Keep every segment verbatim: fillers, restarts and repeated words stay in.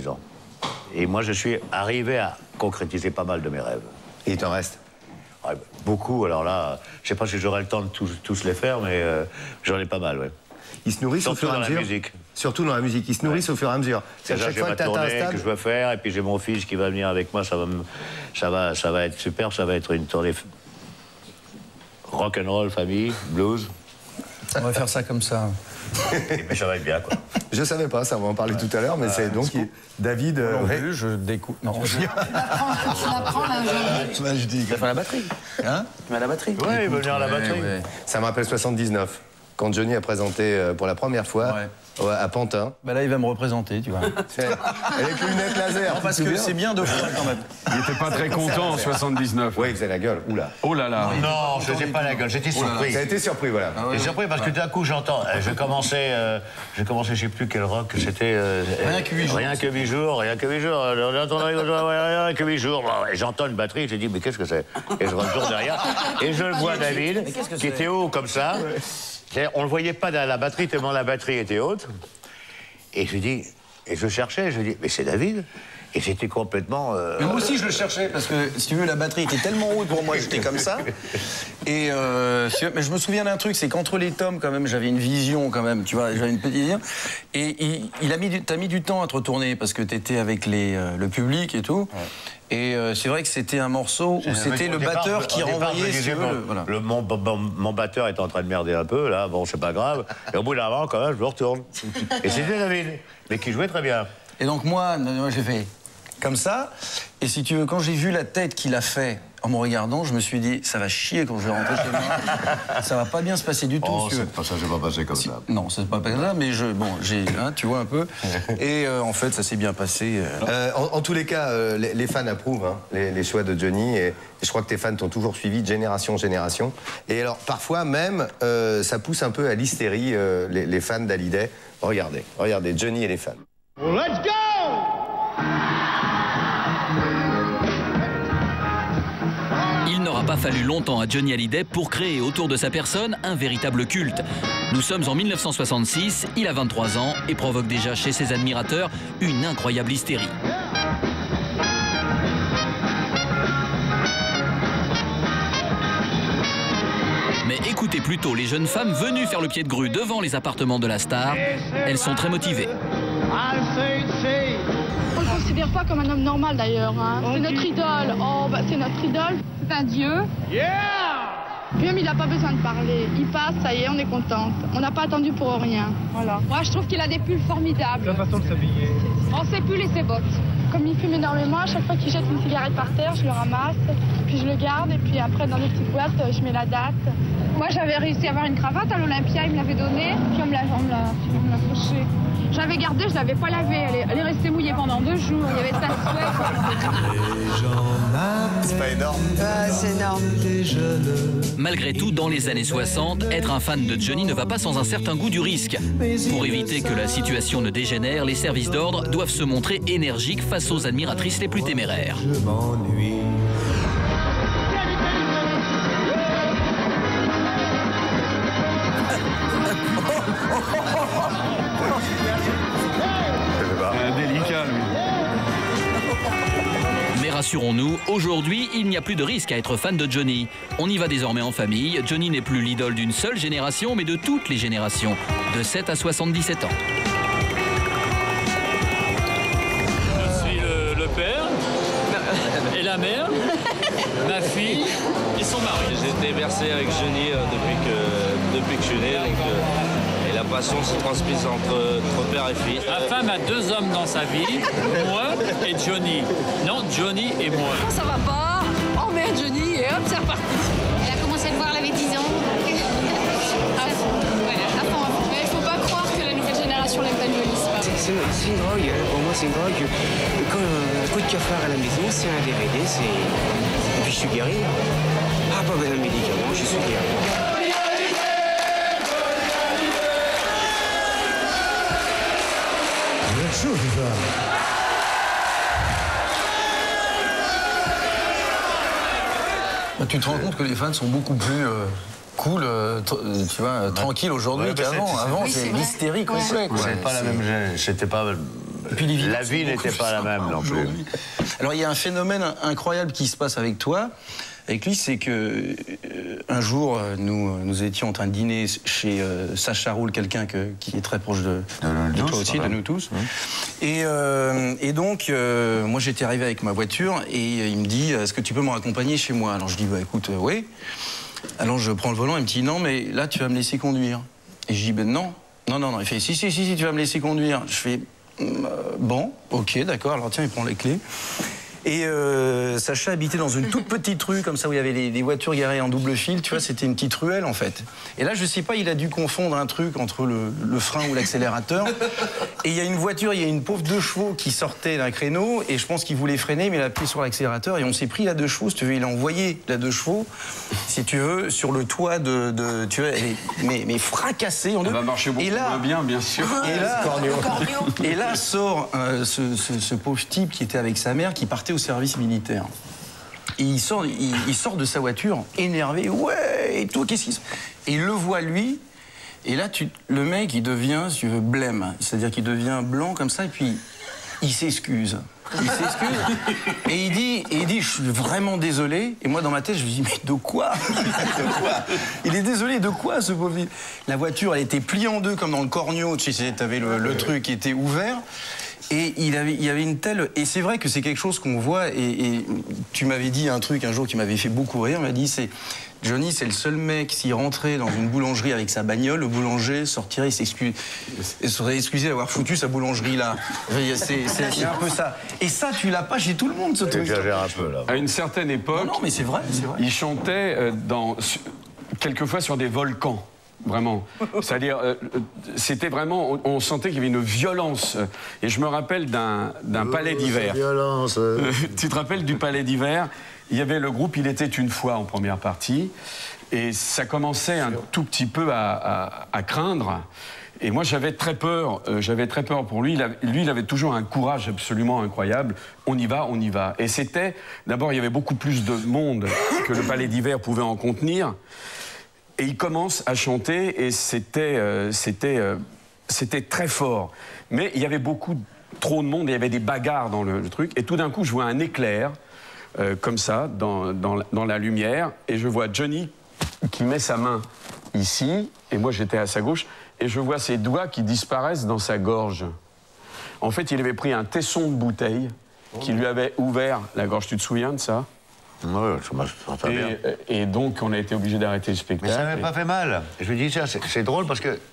ans. Et moi, je suis arrivé à concrétiser pas mal de mes rêves. Et il t'en reste? Ouais, beaucoup, alors là, je sais pas si j'aurai le temps de tous, tous les faire, mais euh, j'en ai pas mal, ouais. Ils se nourrissent au fur et à mesure. Surtout dans la musique. Surtout dans la musique, ils se nourrissent ouais. au fur et à mesure. C'est chaque fois que tu atteins un stade que je veux faire, et puis j'ai mon fils qui va venir avec moi, ça va, me, ça va, ça va être super, ça va être une tournée rock'n'roll, famille, blues. On va faire ça comme ça. Et puis ça va être bien, quoi. Je savais pas, ça on va en parler ouais. tout à l'heure, mais euh, c'est donc il... David. Non euh, plus, je découvre. Non. Tu l'apprends là aujourd'hui. Je dis. Tu vas faire la batterie. Hein Tu mets à la batterie. Oui, il veut venir à la batterie. Ouais, ouais. Ça me rappelle soixante-dix-neuf, quand Johnny a présenté pour la première fois. Ouais. Ouais, à Pantin. Bah là, il va me représenter, tu vois. Avec les lunettes laser. Non, parce que c'est bien deux fois quand même. Il était pas très content en soixante-dix-neuf. Oui, il faisait la gueule. Oula. Oh là là. Non, je faisais pas la gueule, j'étais surpris. J'ai été surpris, voilà. Ah ouais, J'ai surpris parce que d'un coup, j'entends. Euh, je commençais, euh, je commençais, je sais plus quel rock, c'était. Euh, rien que huit jours. Rien que huit jours, rien que huit jours. Rien que huit jours. Et j'entends une batterie, j'ai dit, mais qu'est-ce que c'est? Et je retourne derrière. Et je le vois, David, qui était haut comme ça. On le voyait pas dans la batterie tellement la batterie était haute. Et je dis, et je cherchais, je dis, mais c'est David. Et c'était complètement. Euh... Mais moi aussi je le cherchais parce que si tu veux la batterie était tellement haute pour moi, j'étais comme ça. Et euh, mais je me souviens d'un truc, c'est qu'entre les tomes quand même, j'avais une vision quand même, tu vois, j'avais une petite vision. Et il, il a mis, t'as mis du temps à te retourner parce que t'étais avec les, euh, le public et tout. Ouais. Et euh, c'est vrai que c'était un morceau où c'était le départ, batteur qui renvoyait. Si mon, le, voilà. le, mon, mon, mon batteur est en train de merder un peu là, bon c'est pas grave. Et au bout d'un moment quand même, je me retourne. Et c'était David, mais qui jouait très bien. Et donc moi, moi j'ai fait comme ça. Et si tu veux, quand j'ai vu la tête qu'il a fait en me regardant, je me suis dit, ça va chier quand je vais rentrer chez moi. Ça va pas bien se passer du tout. Oh, c'est pas ça, j'ai pas passé comme si, ça. Non, c'est pas comme ça, mais je, bon, j'ai, hein, tu vois un peu. Et euh, en fait, ça s'est bien passé. Euh... Euh, en, en tous les cas, euh, les, les fans approuvent hein, les, les choix de Johnny. Et, et je crois que tes fans t'ont toujours suivi de génération en génération. Et alors, parfois même, euh, ça pousse un peu à l'hystérie euh, les, les fans d'Hallyday. Regardez, regardez, Johnny et les fans. Let's go! Il n'aura pas fallu longtemps à Johnny Hallyday pour créer autour de sa personne un véritable culte. Nous sommes en mille neuf cent soixante-six, il a vingt-trois ans et provoque déjà chez ses admirateurs une incroyable hystérie. Mais écoutez plutôt les jeunes femmes venues faire le pied de grue devant les appartements de la star. Elles sont très motivées. On ne le considère pas comme un homme normal d'ailleurs. Hein. C'est notre idole. Oh, bah, c'est notre idole. C'est un dieu. Yeah! Puis même, il n'a pas besoin de parler. Il passe, ça y est, on est contente. On n'a pas attendu pour rien. Voilà. Moi, je trouve qu'il a des pulls formidables. La façon de s'habiller. On sait plus et ses bottes. Comme il fume énormément, à chaque fois qu'il jette une cigarette par terre, je le ramasse, puis je le garde, et puis après, dans des petites boîtes, je mets la date. Moi, j'avais réussi à avoir une cravate à l'Olympia, il me l'avait donnée, puis on me l'a fauchée. J'avais gardé, je l'avais pas lavée, elle est, elle est restée mouillée pendant deux jours, il y avait de la sueur. C'est pas énorme. Ah, c'est énorme. Malgré tout, dans les années soixante, être un fan de Johnny ne va pas sans un certain goût du risque. Pour éviter que la situation ne dégénère, les services d'ordre doivent se montrer énergiques face aux admiratrices les plus téméraires. Je m'ennuie. Délicat, lui. Mais rassurons-nous, aujourd'hui, il n'y a plus de risque à être fan de Johnny. On y va désormais en famille. Johnny n'est plus l'idole d'une seule génération, mais de toutes les générations, de sept à soixante-dix-sept ans. Je suis le, le père et la mère, ma fille et son mari. J'ai été bercé avec Johnny euh, depuis, que, depuis que je suis né. Donc, euh, et la passion se transmise entre, entre père et fille. Ma femme a deux hommes dans sa vie, moi et Johnny. Non, Johnny et moi. Ça va pas, on met Johnny et hop, c'est reparti. Elle a commencé à le voir, elle avait dix ans. À fond, voilà, à fond, à fond. Mais il faut pas croire que la nouvelle génération l'aime pas Johnny, c'est pas vrai. C'est une drogue, pour moi c'est une drogue. Quand un coup de cafard à la maison, c'est un D V D, c'est... Et puis je suis guéri. Ah, pas besoin de médicaments, je suis guéri. Tu te rends compte que les fans sont beaucoup plus euh, cool, euh, tu vois, ouais. tranquilles aujourd'hui ouais, qu'avant. Avant, c'est l'hystérie complète. C'était pas la même. C'était pas Et puis les la vie n'était pas la même non plus. Alors il y a un phénomène incroyable qui se passe avec toi. Avec lui, c'est que euh, un jour, nous, nous étions en train de dîner chez euh, Sacha Roule, quelqu'un qui est très proche de, de, de toi aussi, de nous tous. Mmh. Et, euh, et donc, euh, moi, j'étais arrivé avec ma voiture et euh, il me dit, est-ce que tu peux me raccompagner chez moi? Alors je dis, bah écoute, euh, oui. Alors je prends le volant, il me dit, non, mais là, tu vas me laisser conduire. Et je dis, ben non, non, non, non. Il fait, si, si, si, si, tu vas me laisser conduire. Je fais, euh, bon, ok, d'accord. Alors tiens, il prend les clés. Et euh, Sacha habitait dans une toute petite rue, comme ça, où il y avait les, les voitures garées en double fil, tu vois, c'était une petite ruelle, en fait. Et là, je sais pas, il a dû confondre un truc entre le, le frein ou l'accélérateur. Et il y a une voiture, il y a une pauvre deux chevaux qui sortait d'un créneau, et je pense qu'il voulait freiner, mais il a appuyé sur l'accélérateur, et on s'est pris la deux chevaux, si tu veux, il a envoyé la deux chevaux, si tu veux, sur le toit de... de tu vois, elle est, mais, mais fracassée. On Ça va marcher beaucoup là, moins bien, bien sûr. Et là, et là sort euh, ce, ce, ce pauvre type qui était avec sa mère, qui partait au service militaire. Et il sort, il, il sort de sa voiture, énervé, ouais, et tout, qu'est-ce qu'il se... Et il le voit, lui, et là, tu, le mec, il devient, si tu veux, blême. C'est-à-dire qu'il devient blanc, comme ça, et puis il s'excuse. Il s'excuse, et il dit, et il dit, je suis vraiment désolé. Et moi, dans ma tête, je me dis, mais de quoi? De quoi? Il est désolé de quoi, ce pauvre? La voiture, elle était pliée en deux, comme dans le Cornio, tu sais, t'avais le, le truc qui était ouvert. Et il, avait, il y avait une telle... Et c'est vrai que c'est quelque chose qu'on voit, et, et tu m'avais dit un truc un jour qui m'avait fait beaucoup rire, il m'a dit, c'est... Johnny, c'est le seul mec, s'il rentrait dans une boulangerie avec sa bagnole, le boulanger sortirait, il, il serait excusé d'avoir foutu sa boulangerie là. C'est un peu ça. Et ça, tu l'as pas chez tout le monde, ce truc. J'exagère un peu, là. À une certaine époque... Non, non mais c'est vrai, c'est vrai. Il chantait euh, dans, quelquefois sur des volcans. Vraiment. C'est-à-dire, euh, c'était vraiment... On, on sentait qu'il y avait une violence. Et je me rappelle d'un oh, palais d'hiver. Violence. Euh, tu te rappelles du palais d'hiver? Il y avait le groupe Il était une fois en première partie. Et ça commençait un tout petit peu à, à, à craindre. Et moi, j'avais très peur. Euh, j'avais très peur pour lui. Il avait, lui, il avait toujours un courage absolument incroyable. On y va, on y va. Et c'était... D'abord, il y avait beaucoup plus de monde que le palais d'hiver pouvait en contenir. Et il commence à chanter et c'était euh, c'était euh, c'était très fort. Mais il y avait beaucoup, trop de monde, il y avait des bagarres dans le, le truc. Et tout d'un coup, je vois un éclair, euh, comme ça, dans, dans, dans la lumière. Et je vois Johnny qui met sa main ici, et moi j'étais à sa gauche, et je vois ses doigts qui disparaissent dans sa gorge. En fait, il avait pris un tesson de bouteille qui lui avait ouvert la gorge. Tu te souviens de ça? Oui, ça très bien. Et donc, on a été obligé d'arrêter le spectacle. Mais ça n'avait pas fait mal. Je me dis, tiens, c'est drôle parce que...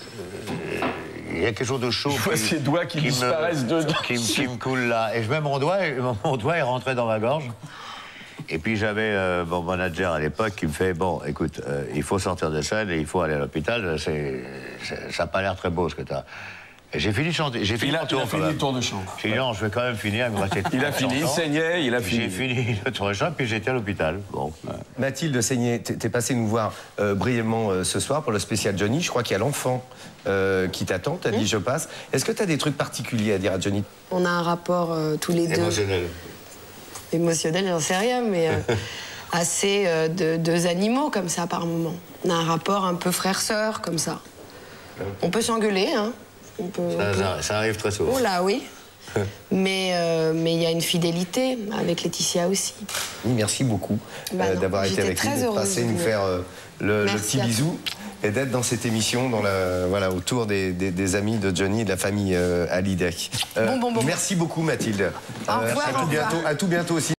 Il y a quelque chose de chaud. Je vois ses doigts qui, qui disparaissent me, dedans. Qui, qui me coule là. Et je mets mon doigt, et mon doigt est rentré dans ma gorge. Et puis j'avais euh, mon manager à l'époque qui me fait, bon, écoute, euh, il faut sortir de scène et il faut aller à l'hôpital. Ça n'a pas l'air très beau ce que tu as. J'ai fini de chanter. J'ai fini il a, mon tour. Il a fini le tour de chant. J'ai dit non, je vais quand même finir. Il, il a fini, il saignait, il a fini. J'ai fini le tour de chant, puis j'étais à l'hôpital. Bon. Ouais. Mathilde Seigné, t'es passée nous voir euh, brièvement euh, ce soir pour le spécial Johnny. Je crois qu'il y a l'enfant euh, qui t'attend. T'as mmh. dit je passe. Est-ce que t'as des trucs particuliers à dire à Johnny? On a un rapport euh, tous les deux. Émotionnel. Émotionnel, j'en sais rien, mais euh, assez euh, de deux animaux comme ça par moment. On a un rapport un peu frère-sœur comme ça. On peut s'engueuler, hein. On peut, ça, on peut... ça, ça arrive très souvent. Oh là, oui. mais euh, mais il y a une fidélité avec Laetitia aussi. Merci beaucoup bah euh, d'avoir été avec nous, d'être passé nous faire euh, le, le petit bisou et d'être dans cette émission dans la, voilà, autour des, des, des amis de Johnny et de la famille euh, Hallyday. Euh, bon, bon, bon. Merci beaucoup Mathilde. Au revoir, à, tout au bientôt, revoir. à tout bientôt aussi.